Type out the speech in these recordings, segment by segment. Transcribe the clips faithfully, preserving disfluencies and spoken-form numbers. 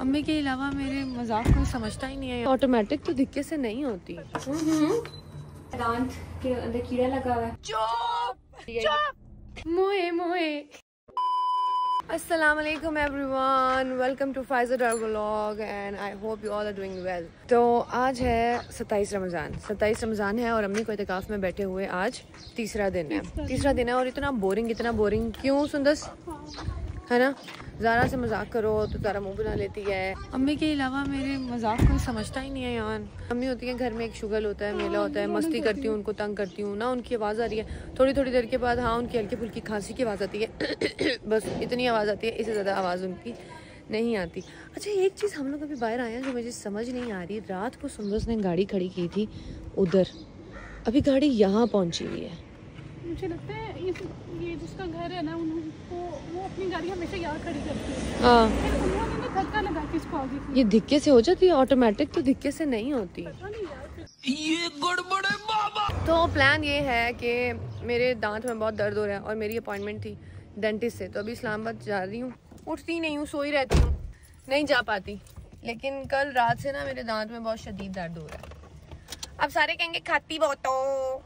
अम्मी के अलावा मेरे मजाक कोई समझता ही नहीं है। ऑटोमेटिक तो दिक्कत से नहीं होती। दांत के अंदर कीड़ा लगा हुआ है। चुप चुप मोए मोए। अस्सलाम वालेकुम everyone, welcome to Faiza Dar vlog and I hope you all are doing well. तो आज है सत्ताईस रमज़ान सत्ताईस रमज़ान है और अम्मी को इत्तिकाफ़ में बैठे हुए आज तीसरा दिन है तीसरा दिन है और इतना बोरिंग इतना बोरिंग क्यों सुंदस है ना। ज़ारा से मजाक करो तो ज़ारा मुंह बना लेती है। अम्मी के अलावा मेरे मजाक कोई समझता ही नहीं है यार। अम्मी होती है घर में, एक शुगल होता है, मेला होता है, मस्ती करती हूँ, उनको तंग करती हूँ ना। उनकी आवाज़ आ रही है थोड़ी थोड़ी देर के बाद, हाँ उनकी हल्की फुल्की खांसी की आवाज़ आती है बस इतनी आवाज़ आती है, इससे ज़्यादा आवाज़ उनकी नहीं आती। अच्छा एक चीज़ हम लोग अभी बाहर आए हैं जो मुझे समझ नहीं आ रही। रात को सुंदस ने गाड़ी खड़ी की थी उधर, अभी गाड़ी यहाँ पहुँची हुई है। मुझे लगता है ये, ये जिसका घर है ना उनको वो अपनी गाड़ी हमेशा यहाँ खड़ी करती है। हाँ उन्होंने ना धक्का लगा के इसको आगे। ये धिक्के से हो जाती है, ऑटोमेटिक तो धिक्के से नहीं होती। ये गड़बड़ है बाबा। तो प्लान ये है कि मेरे दांत में बहुत दर्द हो रहा है और मेरी अपॉइंटमेंट थी डेंटिस्ट से, तो अभी इस्लामाबाद जा रही हूँ। उठती नहीं हूँ, सोई रहती हूँ, नहीं जा पाती। लेकिन कल रात से ना मेरे दांत में बहुत शदीद दर्द हो रहा है। अब सारे कहेंगे खाती बहुत हो।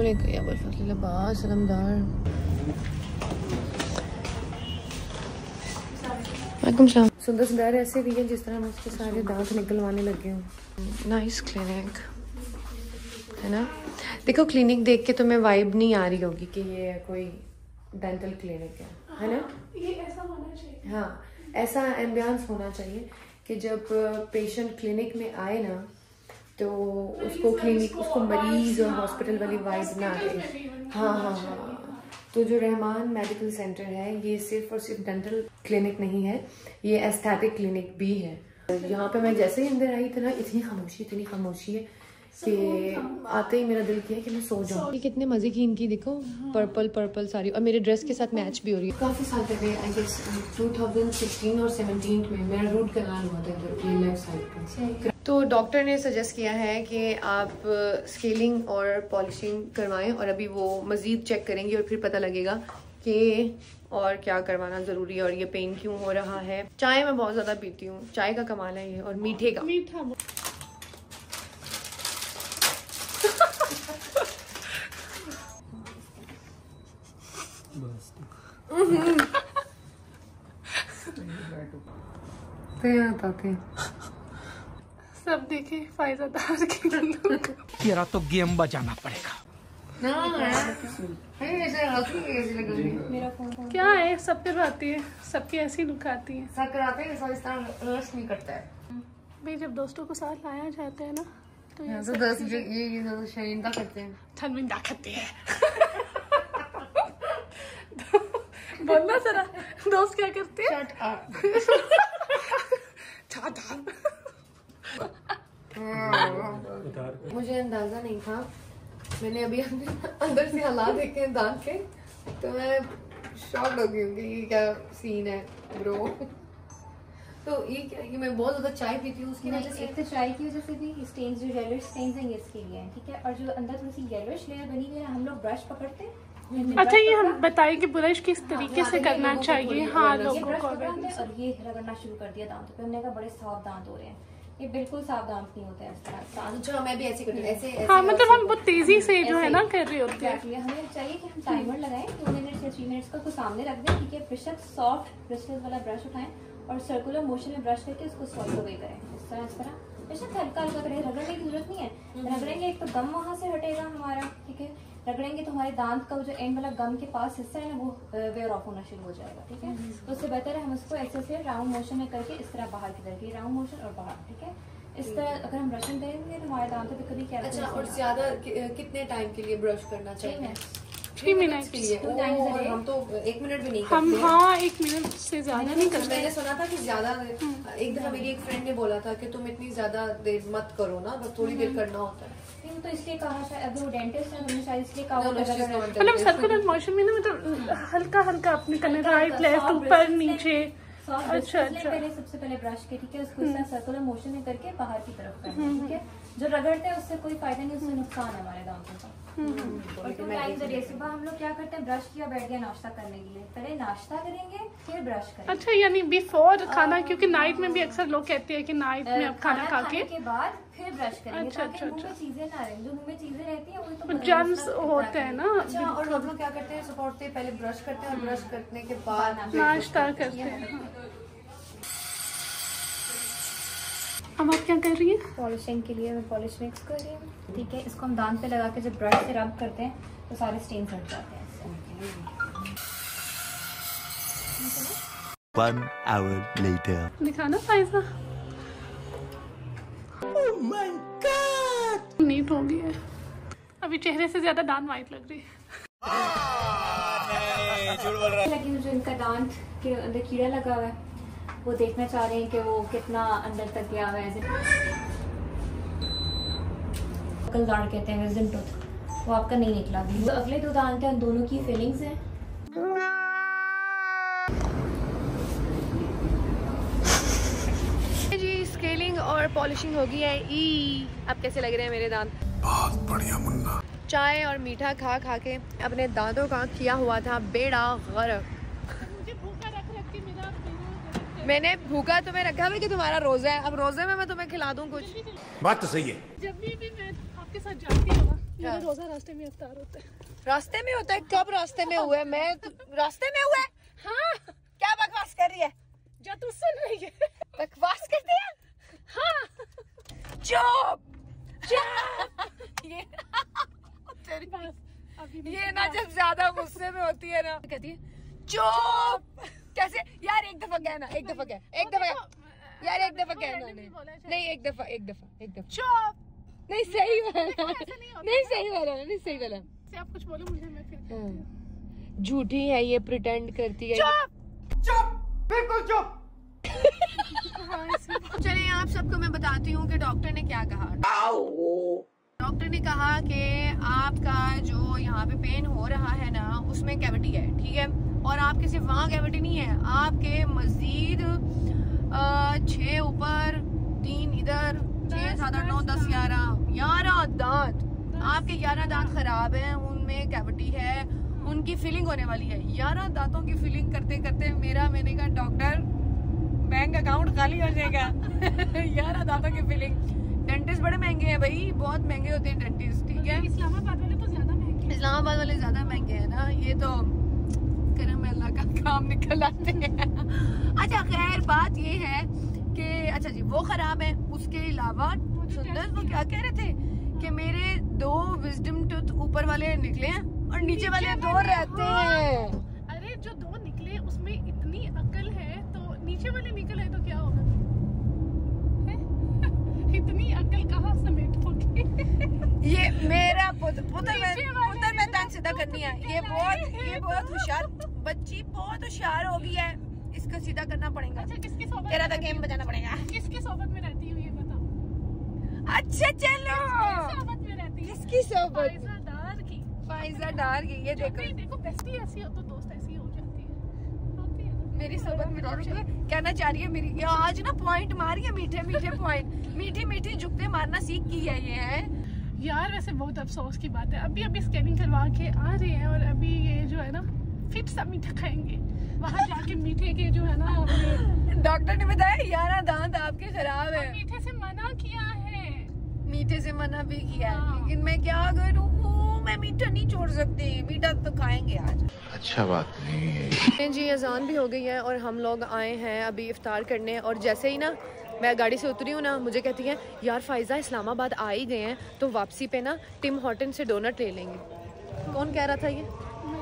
सुंदर सुंदर ऐसे भी है जिस तरह मैं उसके सारे दांत निकलवाने लगे हूँ। नाइस क्लिनिक है ना। देखो क्लिनिक देख के तुम्हें वाइब नहीं आ रही होगी कि ये कोई डेंटल क्लिनिक है, है ना। ये ऐसा होना चाहिए। हाँ ऐसा एम्बियंस होना चाहिए कि जब पेशेंट क्लिनिक में आए ना तो उसको क्लिनिक उसको मरीज और हॉस्पिटल वाली वाइब ना आए। हाँ हाँ हाँ। तो जो रहमान मेडिकल सेंटर है ये सिर्फ और सिर्फ डेंटल क्लिनिक नहीं है, ये एस्थेटिक क्लिनिक भी है। यहाँ पे मैं जैसे ही अंदर आई थी ना, इतनी खामोशी इतनी खामोशी है कि आते ही मेरा दिल किया कि मैं सो जाऊँ। कितने मजे की इनकी देखो, पर्पल पर्पल सारी, और मेरे ड्रेस के साथ मैच भी हो रही है। काफी साल पहले I guess two thousand sixteen और सेवनटीन में मेरा रूट कनाल हुआ था इधर की लेफ्ट साइड पे। तो डॉक्टर ने सजेस्ट किया है कि आप स्केलिंग और पॉलिशिंग करवाएं और अभी वो मजीद चेक करेंगे और फिर पता लगेगा कि और क्या करवाना ज़रूरी है और ये पेन क्यों हो रहा है। चाय मैं बहुत ज़्यादा पीती हूँ, चाय का कमाल है ये, और मीठे का। मीठा सब देखे फायदा दार के तेरा तो गेम बजाना पड़ेगा। क्या है, सब पे आती है, सबकी ऐसी लुक आती है। सब कराते हैं, सब इस तरह रश नहीं करता है भाई। जब दोस्तों को साथ लाया जाता है ना तो ये तो दोस्त ये ये शर्मिंदा करते हैं, शर्मिंदा करते हैं। बोलना जरा, दोस्त क्या करते हैं? मुझे अंदाजा नहीं था, मैंने अभी अंदर से हालात देखे हैं दांत के, तो मैं शॉक हो गई हूँ कि ये क्या सीन है ब्रो। तो ये क्या है कि मैं बहुत ज्यादा चाय पीती हूँ, उसकी वजह से। एक तो चाय की वजह से भी स्टेन्स, जो येलोइश स्टेन्स हैं ये इसके लिए हैं, ठीक है। और जो अंदर थोड़ी सी येलोइश लेयर बनी हुई है, हम लोग ब्रश पकड़ते हैं। अच्छा ये हम बताएं कि ब्रश किस तरीके से करना चाहिए। हाँ लोगों को, और ये रगड़ना शुरू कर दिया दांतों पे, हमने कहा बड़े साफ दांत हो रहे हैं। ये बिल्कुल साफ दांत नहीं होते हैं। अच्छा मैं भी ऐसे करती हूँ, ऐसे हाँ मतलब हम बहुत तेजी से जो है ना कर रहे होते हैं। हमें चाहिए कि हम टाइमर लगाएं दो मिनट या थ्री मिनट्स का, उसको सामने रख दें, ठीक है। बेशक सॉफ्ट ब्रिस्टल्स वाला ब्रश उठाएं और सर्कुलर मोशन में ब्रश करके उसको सॉल्व अवे करें, इस तरह इस तरह। बेशक हल्का हल्का करें, रगड़ने की जरूरत नहीं है। रगड़ेंगे एक तो गम वहाँ से हटेगा हमारा, ठीक है। रगड़ेंगे तो हमारे दांत का जो एंड वाला गम के पास हिस्सा है ना वो वेयर ऑफ होना शुरू हो जाएगा, ठीक है। तो उससे बेहतर है हम उसको ऐसे से राउंड मोशन में करके इस तरह बाहर की तरफ, राउंड मोशन और बाहर, ठीक है। इस तरह अगर हम ब्रशिंग करेंगे तो हमारे दांतों पे कभी क्या। अच्छा और ज्यादा कितने टाइम के लिए ब्रश करना चाहिए? थ्री मिनट के लिए। और हम तो एक मिनट भी नहीं हम करते। हाँ एक मिनट से ज्यादा नहीं करते। मैंने सुना था कि ज्यादा, एक दफा मेरी एक फ्रेंड ने बोला था कि तुम इतनी ज्यादा देर मत करो ना, बस थोड़ी देर करना होता है। तो इसलिए कहा शायद, अगर वो डेंटिस्ट है तो शायद इसलिए कहा मतलब सर्कुलर मोशन में ना, मतलब हल्का हल्का अपने करने, राइट लेफ्ट ऊपर नीचे सॉफ्ट अच्छा, ब्रश अच्छा। पहले सबसे पहले ब्रश के, ठीक है, उसको इस तरह सर्कुलर मोशन में करके बाहर की तरफ करना है, ठीक है। जो रगड़ते हैं उससे कोई फायदा नहीं, उससे नुकसान है हमारे दांतों का। और टू टाइम्स अ डे, सुबह हम लोग क्या करते हैं, ब्रश किया बैठ गया नाश्ता करने के लिए, पहले नाश्ता करेंगे फिर ब्रश करेंगे। अच्छा, यानी बिफोर खाना, क्योंकि नाइट में भी अक्सर लोग कहते हैं कि नाइट में अब खाना खा के के बाद फिर ब्रश करेंगे, अच्छा, ताकि अच्छा, मुंह में चीजें ना रहें। जो मुंह में चीजें रहती हैं वही तो तो बदन जर्म्स में होते हैं ना। अच्छा, और हम लोग क्या करते हैं, सुबह उठते हैं पहले ब्रश करते हैं और ब्रश करने के बाद नाश्ता करते हैं। अब आप क्या कर रही हैं? पॉलिशिंग के लिए मैं पॉलिश मिक्स कर रही हूँ, ठीक है। इसको हम दांत पे लगा के जब ब्रश से रब करते हैं तो सारे स्टेन हट जाते हैं इससे। One hour later. दिखाना Faiza. Oh my God! Neat हो गई है, अभी चेहरे से ज्यादा दांत वाइट लग रही है। लेकिन जो इनका दांत के अंदर कीड़ा लगा हुआ है, वो देखना चाह रहे हैं कि वो कितना अंदर तक गया हुआ है। कल दांत कहते हैं विजडम टूथ, वो आपका नहीं निकला अभी। तो अगले दो दांत हैं, दोनों की फीलिंग्स हैं। जी स्केलिंग और पॉलिशिंग हो गई है। ई अब कैसे लग रहे हैं मेरे दांत? बहुत बढ़िया मुन्ना। चाय और मीठा खा खा के अपने दांतों का किया हुआ था बेड़ा गर्क। मुझे भूखा रख रख के मेरा मेरा- मैंने भूखा तुम्हें रखा है कि तुम्हारा रोजा है, अब रोजे में मैं तुम्हें खिला दूं कुछ। बात तो सही है। जब भी भी मैं आपके साथ जाती हूँ ना, मेरा हाँ। रोजा रास्ते में इफ्तार होता है। रास्ते में होता है? कब रास्ते में हुआ है? मैं रास्ते में हुआ है? हाँ, क्या बकवास कर रही है? जो तू सुन रही है। बकवास करती है? हाँ, चुप चुप। ये तेरी बस अभी भी- ये ना जब ज्यादा गुस्से में होती है ना कहती है चुप। कैसे यार? एक दफा कहना, एक दफा कह, एक दफा कह। यार एक दफा कहना। नहीं नहीं, एक दफा एक दफा एक दफा चुप। नहीं सही वाला, ऐसे नहीं होता। नहीं सही वाला, नहीं सही वाला। से आप कुछ बोलो मुझे, मैं फिर हाँ। झूठी है ये, प्रिटेंड करती है। चुप, बिल्कुल चुप। चलिए आप सबको मैं बताती हूँ कि डॉक्टर ने क्या कहा। डॉक्टर ने कहा कि आपका जो यहाँ पे पेन हो रहा है ना, उसमें कैविटी है, ठीक है। और आपके सिर्फ वहाँ कैविटी नहीं है, आपके मजीद छह ऊपर, तीन इधर, छह सात आठ नौ दस ग्यारह ग्यारह दांत, आपके ग्यारह दांत खराब हैं, उनमें कैविटी है, उनकी फिलिंग होने वाली है। ग्यारह दांतों की फिलिंग करते करते मेरा, मैंने कहा डॉक्टर बैंक अकाउंट खाली हो जाएगा। ग्यारह दांतों की फिलिंग। डेंटिस्ट बड़े महंगे हैं भाई, बहुत महंगे होते हैं डेंटिस्ट, ठीक है। इस्लामाबाद वाले तो ज्यादा महंगे हैं। इस्लामाबाद वाले ज्यादा महंगे हैं ना, ये तो करम अल्लाह का काम निकल आते हैं। अच्छा खैर, बात ये है कि अच्छा जी वो खराब है, उसके अलावा सुंदर वो क्या कह रहे थे कि मेरे दो विजडम टूथ ऊपर वाले निकले हैं और नीचे वाले दो रहते हैं। अरे जो दो निकले उसमें इतनी अकल है, तो नीचे वाले निकल है तो क्या होगा? हैं? इतनी अकल कहाँ समेट होगी? ये मेरा पुत्र पुत्र में नीचे वाले पुत्र में दांत सीधा करनी है। ये बहुत ये बहुत होशियार बच्ची, बहुत होशियार हो गई है, इसको सीधा करना पड़ेगा। अच्छा, किसकी सोबत तेरा में तो गेम बजाना पड़ेगा। किसकी सोबत में रहती हूँ ये बताओ। अच्छा चलो, सोबत में रहती हूँ किसकी सोबत? फाइजा डार की। फाइजा डार की। ये जब देखो भी देखो बेस्टी ऐसी हो तो दोस्त ऐसी हो जाती है, होती है ना। मेरी सोबत में रौनक है। कहना चाह रही है मेरी, ये आज ना पॉइंट मारी है, मीठे मीठे पॉइंट, मीठी मीठी जुगते मारना सीख की है ये है। यार वैसे बहुत अफसोस की बात है, अभी अभी स्कैनिंग करवा के आ रहे हैं और अभी ये जो है ना फिर सब मीठा खाएंगे वहाँ जाके। मीठे के जो है ना, अपने डॉक्टर ने बताया ग्यारह दांत आपके खराब है। मीठे से मना किया है। मीठे से मना भी किया है, हाँ। लेकिन मैं क्या करूँ, मैं मीठा नहीं छोड़ सकती, मीठा तो खाएंगे आज। अच्छा बात नहीं है। जी अजान भी हो गई है और हम लोग आए हैं अभी इफ्तार करने। और जैसे ही ना मैं गाड़ी से उतरी हूँ ना, मुझे कहती है यार फाइजा इस्लामाबाद आ ही गए हैं तो वापसी पे ना टिम हॉर्टन से डोनट ले लेंगे। कौन कह रहा था ये?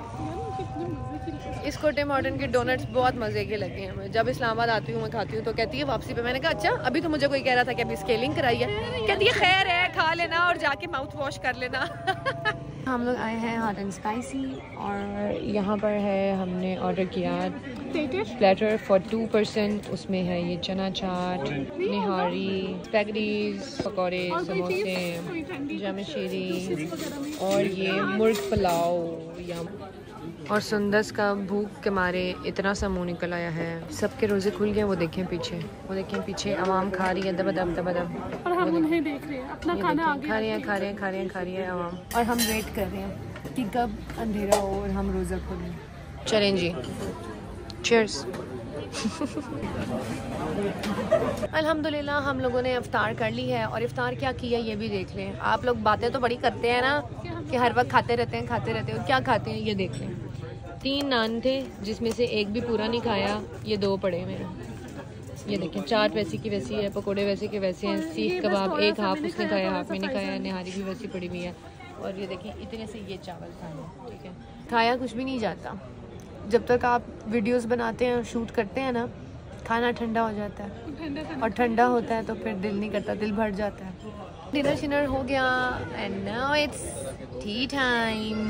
इसको टिम हॉर्टन की डोनट्स बहुत मजे के लगे हैं। मैं जब इस्लामाबाद आती हूँ मैं खाती हूँ, तो कहती है वापसी पे। मैंने कहा अच्छा, अभी तो मुझे कोई कह रहा था कि अभी स्केलिंग कराई है, कहती है खैर है खा लेना और जाके माउथ वॉश कर लेना। हम लोग आए हैं हॉट एंड स्पाइसी और यहाँ पर है, हमने ऑर्डर किया प्लेटर फॉर टू पर्सन। उसमें है ये चना चाट, निहारी, स्पैगेटीज, पकौड़े, समोसे, जमशीरी और ये मुर्ग पुलाव। यहाँ और सुंदस का भूख के मारे इतना सा मुंह निकल आया है। सबके रोजे खुल गए, वो देखें पीछे, वो देखें पीछे आवाम खा रही है दबा दब दबा दब, और हम उन्हें देख रहे हैं, अपना खाना आगे खा रही है खा रही है खा रही है खा रही है आवाम। और हम वेट कर रहे हैं कि कब अंधेरा हो और हम रोज़ा खोलें। चलें जी, चीयर्स। अल्हम्दुलिल्लाह हम लोगों ने इफ्तार कर ली है, और इफ्तार क्या किया ये भी देख लें। आप लोग बातें तो बड़ी करते हैं ना कि हर वक्त खाते रहते हैं खाते रहते हैं, क्या खाते हैं ये देख लें। तीन नान थे जिसमें से एक भी पूरा नहीं खाया, ये दो पड़े हुए हैं। ये देखें, चाट वैसी की वैसी है, पकोड़े वैसे के वैसे हैं, सीख कबाब एक हाफ उसने खाया, हाफ मैंने खाया, निहारी भी वैसी पड़ी हुई है। और ये देखें इतने से ये चावल खाए, ठीक है। खाया कुछ भी नहीं जाता, जब तक आप वीडियोस बनाते हैं और शूट करते हैं ना, खाना ठंडा हो जाता है, और ठंडा होता है तो फिर दिल नहीं करता, दिल भर जाता है। डिनर शिनर हो गया and now it's tea time.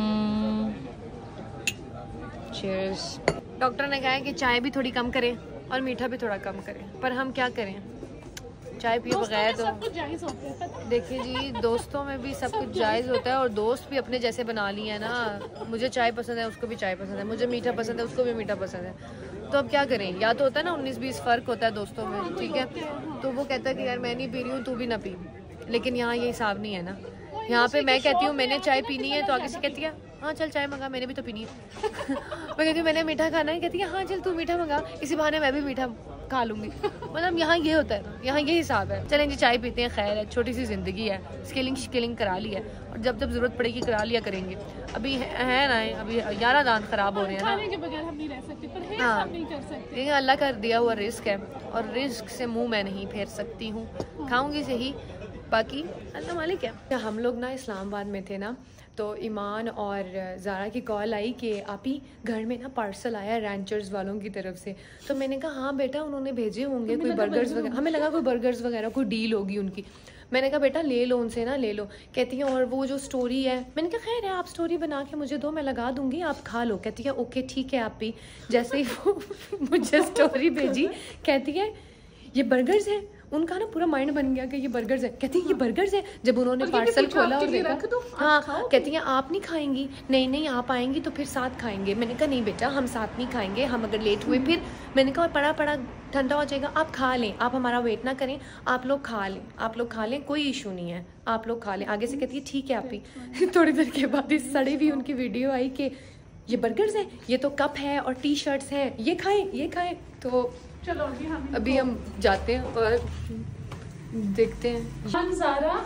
Cheers. Doctor ने कहा है कि चाय भी थोड़ी कम करें और मीठा भी थोड़ा कम करें, पर हम क्या करें, चाय पिए बगैर तो देखिए जी, दोस्तों में भी सब कुछ जायज़ होता है, और दोस्त भी अपने जैसे बना लिए हैं ना। मुझे चाय पसंद है, उसको भी चाय पसंद है, मुझे मीठा पसंद है, उसको भी मीठा पसंद है। तो अब क्या करें, या तो होता है ना उन्नीस बीस फ़र्क होता है दोस्तों में, ठीक है। तो वो कहता है कि यार मैं नहीं पी रही हूँ, तू भी ना पी, लेकिन यहाँ ये हिसाब नहीं है ना। यहाँ पे मैं कहती हूँ मैंने चाय पीनी है, तो आगे से कहती है हाँ चल चाय मंगा, मैंने भी तो पीनी है। मैं कहती हूँ मैंने मीठा खाना है, कहती है हाँ चल तू मीठा मंगा, इसी बहाने मैं भी मीठा खा लूँगी। मतलब यहाँ ये होता है, यहाँ ये हिसाब है। चलें जी चाय पीते हैं, खैर है, छोटी सी ज़िंदगी है, स्केलिंग स्केलिंग करा ली है, और जब जब ज़रूरत पड़ेगी करा लिया करेंगे। अभी है, है ना, अभी ग्यारह दांत ख़राब हो रहे हैं ना, खाने के बगैर हम नहीं रह सकते, पर है हाँ, हम नहीं कर सकते। ये अल्लाह का दिया हुआ रिस्क है, और रिस्क से मुंह मैं नहीं फेर सकती हूँ, खाऊंगी सही, बाकी अल्लाह मालिक है। हम लोग ना इस्लामाबाद में थे ना, तो ईमान और ज़ारा की कॉल आई कि आप ही घर में ना पार्सल आया रैंचर्स वालों की तरफ से। तो मैंने कहा हाँ बेटा उन्होंने भेजे होंगे कोई बर्गर्स वगैरह, हमें लगा कोई बर्गर्स वगैरह कोई डील होगी उनकी। मैंने कहा बेटा ले लो उनसे ना, ले लो। कहती है और वो जो स्टोरी है, मैंने कहा खैर है आप स्टोरी बना के मुझे दो, मैं लगा दूंगी, आप खा लो। कहती है ओके ठीक है आप भी। जैसे ही वो मुझे स्टोरी भेजी, कहती है ये बर्गर्स है, उनका ना पूरा माइंड बन गया कि ये बर्गर्स है। कहती है ये बर्गर्स है। जब उन्होंने पार्सल खोला और देखा, हाँ कहती है आप नहीं खाएंगी, नहीं नहीं आप आएंगी तो फिर साथ खाएंगे। मैंने कहा नहीं बेटा हम साथ नहीं खाएंगे, हम अगर लेट हुए फिर, मैंने कहा पड़ा पड़ा ठंडा हो जाएगा, आप खा लें, आप हमारा वेट ना करें, आप लोग खा लें, आप लोग खा लें, कोई इशू नहीं है, आप लोग खा लें। आगे से कहती है ठीक है आप ही। थोड़ी देर के बाद इस सड़ी भी उनकी वीडियो आई कि ये बर्गर्स है, ये तो कप है और टी शर्ट्स हैं, ये खाएं ये खाएं। तो चलो अभी हम अभी हम जाते हैं और देखते हैं। ज़ारा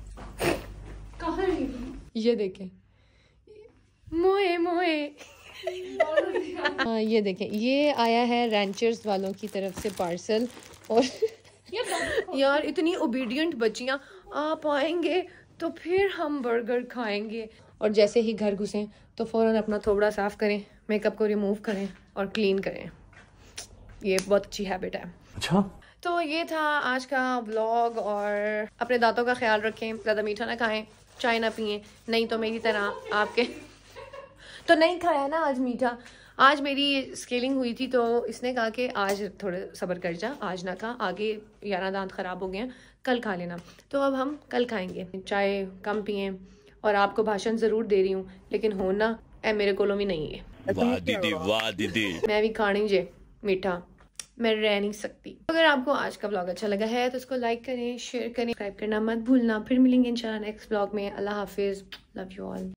कहाँ है? ये देखें मोए मोए। हाँ ये देखें, ये आया है रैंचर्स वालों की तरफ से पार्सल। और यार इतनी ओबीडियंट बच्चियाँ, आप आएंगे तो फिर हम बर्गर खाएंगे। और जैसे ही घर घुसें तो फ़ौरन अपना थोबड़ा साफ़ करें, मेकअप को रिमूव करें और क्लीन करें। ये बहुत अच्छी हैबिट है। अच्छा तो ये था आज का व्लॉग, और अपने दांतों का ख्याल रखें, ज़्यादा मीठा ना खाएं, चाय ना पिएं, नहीं तो मेरी तरह आपके तो नहीं खाया ना आज मीठा। आज मेरी स्केलिंग हुई थी तो इसने कहा कि आज थोड़े सब्र कर जा, आज ना खा, आगे ग्यारह दांत ख़राब हो गए हैं, कल खा लेना। तो अब हम कल खाएंगे, चाय कम पिएं। और आपको भाषण ज़रूर दे रही हूँ लेकिन होना ए मेरे कोलों भी नहीं है। वाह दीदी वाह दीदी, मैं भी खानी जे मीठा, मैं रह नहीं सकती। अगर आपको आज का व्लॉग अच्छा लगा है तो इसको लाइक करें, शेयर करें, सब्सक्राइब करना मत भूलना। फिर मिलेंगे इंशाल्लाह नेक्स्ट व्लॉग में। अल्लाह हाफिज़, लव यू ऑल।